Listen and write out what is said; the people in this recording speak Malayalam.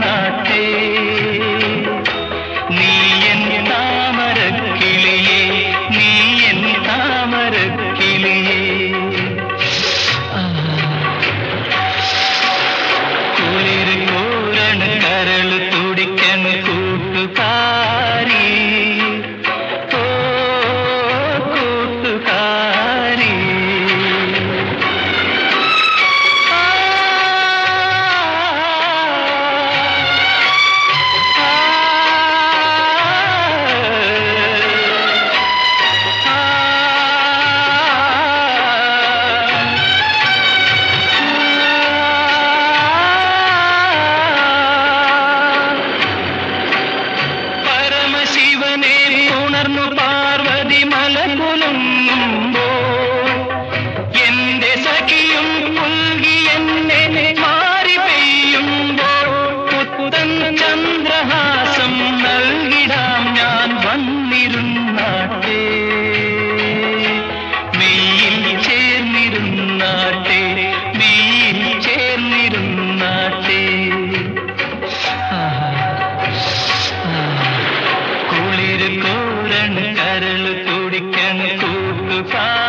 നിന്നാട്ടെ നീ എൻ താമരക്കിളിയേ നീ എൻ താമരക്കിളിയേ കുളിര് കോരണ കരൾ തുടിക്കൻ കൂട്ടുകാരി ഓ കൂട്ടുകാരി ശിവനെ ഉണർന്നു പാർവതി മലകുലുങ്ങുമ്പോൾ എന്റെ സഖിയും പുൽകി എന്നെ മാറി പെയ്യുമ്പോൾ പുത്തൻ ചന്ദ്രഹാസം നൽകിടാം ഞാൻ വന്നിരുന്നാട്ടെ മെയ്യിൽ ചേർന്നിരുന്നാട്ടെ മെയ്യിൽ ചേർന്നിരുന്നാട്ടെ കുളിര് കോരണ് കരൾ തുടിക്കൻ കൂട്ടുകാരി